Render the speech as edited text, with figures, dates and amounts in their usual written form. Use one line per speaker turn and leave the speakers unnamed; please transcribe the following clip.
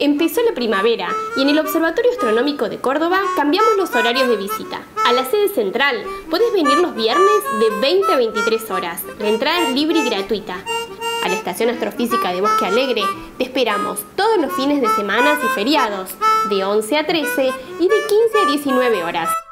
Empezó la primavera y en el Observatorio Astronómico de Córdoba cambiamos los horarios de visita. A la sede central podés venir los viernes de 20 a 23 horas. La entrada es libre y gratuita. A la Estación Astrofísica de Bosque Alegre te esperamos todos los fines de semana y feriados, de 11 a 13 y de 15 a 19 horas.